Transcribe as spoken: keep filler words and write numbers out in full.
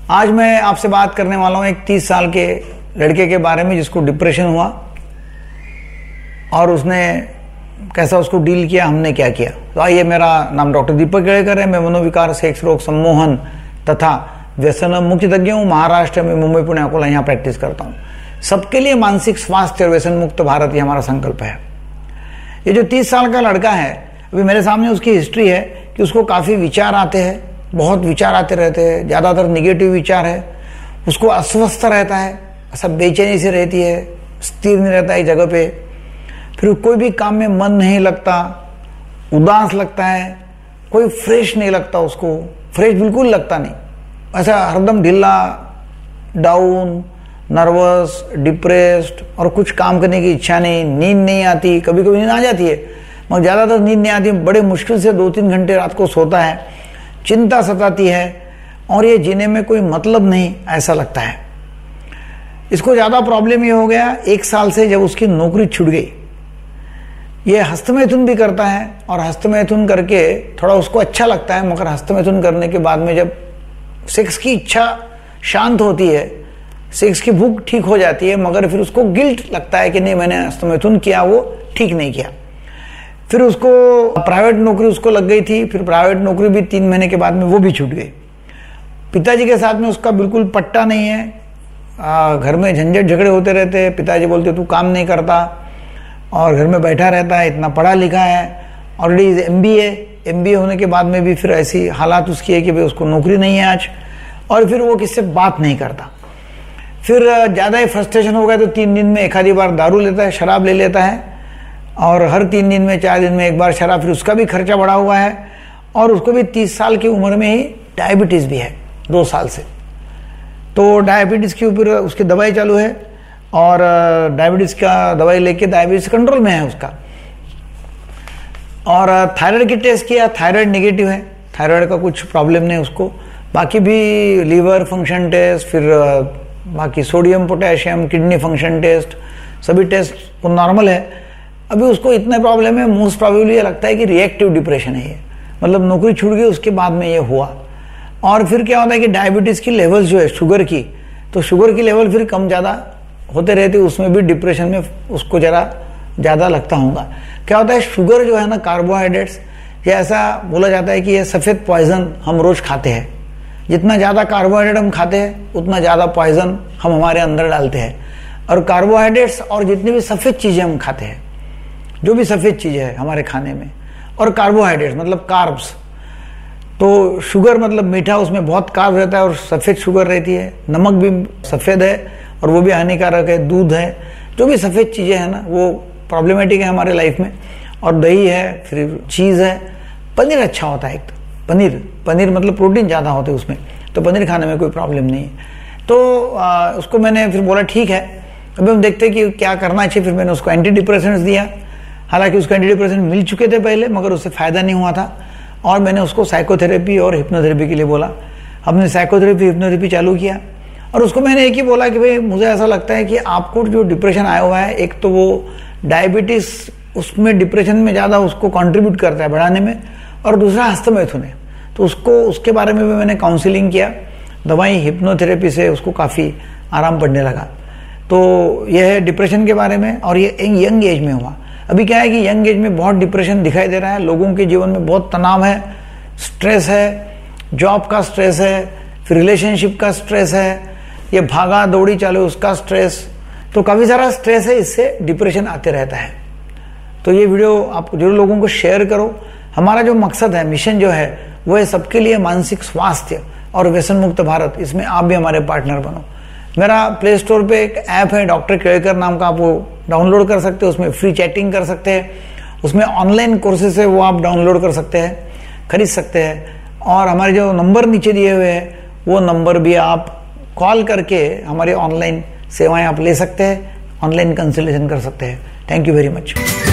आज मैं आपसे बात करने वाला हूं एक तीस साल के लड़के के बारे में जिसको डिप्रेशन हुआ और उसने कैसा उसको डील किया, हमने क्या किया। तो आइए, मेरा नाम डॉक्टर दीपक केळकर है। मैं मनोविकार, सेक्स रोग, सम्मोहन तथा व्यसन मुक्तज्ञ हूँ। महाराष्ट्र में मुंबई, पुणे, अकोला यहाँ प्रैक्टिस करता हूँ। सबके लिए मानसिक स्वास्थ्य और व्यसन मुक्त भारत ये हमारा संकल्प है। ये जो तीस साल का लड़का है, अभी मेरे सामने उसकी हिस्ट्री है कि उसको काफ़ी विचार आते हैं, बहुत विचार आते रहते हैं, ज़्यादातर निगेटिव विचार है। उसको अस्वस्थ रहता है, सब बेचैनी से रहती है, स्थिर नहीं रहता है जगह पे। फिर कोई भी काम में मन नहीं लगता, उदास लगता है, कोई फ्रेश नहीं लगता, उसको फ्रेश बिल्कुल लगता नहीं, ऐसा हरदम ढीला, डाउन, नर्वस, डिप्रेस्ड और कुछ काम करने की इच्छा नहीं, नींद नहीं आती। कभी कभी नींद आ जाती है मगर ज़्यादातर नींद नहीं आती, बड़े मुश्किल से दो तीन घंटे रात को सोता है, चिंता सताती है और ये जीने में कोई मतलब नहीं ऐसा लगता है। इसको ज़्यादा प्रॉब्लम ये हो गया एक साल से, जब उसकी नौकरी छूट गई। ये हस्तमैथुन भी करता है और हस्तमैथुन करके थोड़ा उसको अच्छा लगता है, मगर हस्तमैथुन करने के बाद में जब सेक्स की इच्छा शांत होती है, सेक्स की भूख ठीक हो जाती है, मगर फिर उसको गिल्ट लगता है कि नहीं, मैंने हस्तमैथुन किया, वो ठीक नहीं किया। फिर उसको प्राइवेट नौकरी उसको लग गई थी, फिर प्राइवेट नौकरी भी तीन महीने के बाद में वो भी छूट गई। पिताजी के साथ में उसका बिल्कुल पट्टा नहीं है, आ, घर में झंझट झगड़े होते रहते हैं। पिताजी बोलते तू काम नहीं करता और घर में बैठा रहता है, इतना पढ़ा लिखा है, already M B A M B A होने के बाद में भी फिर ऐसी हालात उसकी है कि भाई उसको नौकरी नहीं है आज, और फिर वो किससे बात नहीं करता। फिर ज़्यादा ही फ्रस्ट्रेशन हो गया तो तीन दिन में एक आधी बार दारू लेता है, शराब ले लेता है, और हर तीन दिन में चार दिन में एक बार शराब। फिर उसका भी खर्चा बढ़ा हुआ है और उसको भी तीस साल की उम्र में ही डायबिटीज़ भी है, दो साल से। तो डायबिटीज़ के ऊपर उसकी दवाई चालू है और डायबिटीज़ का दवाई लेके डायबिटीज़ कंट्रोल में है उसका। और थायराइड की टेस्ट किया, थायराइड नेगेटिव है, थायराइड का कुछ प्रॉब्लम नहीं उसको। बाकी भी लीवर फंक्शन टेस्ट, फिर बाकी sodium, potassium, kidney function test, सभी टेस्ट नॉर्मल है। अभी उसको इतना प्रॉब्लम है, मोस्ट प्रॉबेबली ये लगता है कि रिएक्टिव डिप्रेशन है ये, मतलब नौकरी छूट गई उसके बाद में ये हुआ। और फिर क्या होता है कि डायबिटीज़ की लेवल्स जो है शुगर की, तो शुगर की लेवल फिर कम ज़्यादा होते रहते, उसमें भी डिप्रेशन में उसको ज़रा ज़्यादा लगता होगा। क्या होता है, शुगर जो है ना, कार्बोहाइड्रेट्स, ये ऐसा बोला जाता है कि ये सफ़ेद पॉइजन हम रोज़ खाते हैं। जितना ज़्यादा कार्बोहाइड्रेट हम खाते हैं उतना ज़्यादा पॉइजन हम हमारे अंदर डालते हैं। और कार्बोहाइड्रेट्स और जितनी भी सफ़ेद चीज़ें हम खाते हैं, जो भी सफ़ेद चीज़ें हैं हमारे खाने में, और कार्बोहाइड्रेट्स मतलब कार्ब्स, तो शुगर मतलब मीठा, उसमें बहुत कार्ब रहता है और सफ़ेद शुगर रहती है। नमक भी सफ़ेद है और वो भी हानिकारक है। दूध है, जो भी सफ़ेद चीज़ें हैं ना, वो प्रॉब्लमेटिक है हमारे लाइफ में। और दही है, फिर चीज़ है, पनीर अच्छा होता है एक तो, पनीर पनीर मतलब प्रोटीन ज़्यादा होते हैं उसमें, तो पनीर खाने में कोई प्रॉब्लम नहीं है। तो आ, उसको मैंने फिर बोला ठीक है, अभी हम देखते हैं कि क्या करना चाहिए। फिर मैंने उसको एंटी डिप्रेसेंट्स दिया, हालांकि उसको एंटी डिप्रेसेंट मिल चुके थे पहले, मगर उससे फ़ायदा नहीं हुआ था। और मैंने उसको साइकोथेरेपी और हिप्नोथेरेपी के लिए बोला। हमने साइकोथेरेपी हिप्नोथेरेपी चालू किया और उसको मैंने एक ही बोला कि भाई मुझे ऐसा लगता है कि आपको जो डिप्रेशन आया हुआ है, एक तो वो डायबिटीज़ उसमें डिप्रेशन में ज़्यादा उसको कंट्रीब्यूट करता है बढ़ाने में, और दूसरा हस्तमैथुन है। तो उसको उसके बारे में भी मैंने काउंसलिंग किया, दवाई हिप्नोथेरेपी से उसको काफ़ी आराम पड़ने लगा। तो यह है डिप्रेशन के बारे में, और ये यंग एज में हुआ। अभी क्या है कि यंग एज में बहुत डिप्रेशन दिखाई दे रहा है, लोगों के जीवन में बहुत तनाव है, स्ट्रेस है, जॉब का स्ट्रेस है, फिर रिलेशनशिप का स्ट्रेस है, ये भागा दौड़ी चालू उसका स्ट्रेस, तो काफ़ी सारा स्ट्रेस है, इससे डिप्रेशन आते रहता है। तो ये वीडियो आप जरूर लोगों को शेयर करो। हमारा जो मकसद है, मिशन जो है, वो है सबके लिए मानसिक स्वास्थ्य और व्यसन मुक्त भारत। इसमें आप भी हमारे पार्टनर बनो। मेरा प्ले स्टोर पे एक ऐप है डॉक्टर केळकर नाम का, आप वो डाउनलोड कर सकते हो। उसमें फ्री चैटिंग कर सकते हैं, उसमें ऑनलाइन कोर्सेज है वो आप डाउनलोड कर सकते हैं, खरीद सकते हैं। और हमारे जो नंबर नीचे दिए हुए हैं, वो नंबर भी आप कॉल करके हमारी ऑनलाइन सेवाएं आप ले सकते हैं, ऑनलाइन कंसल्टेशन कर सकते हैं। Thank you very much.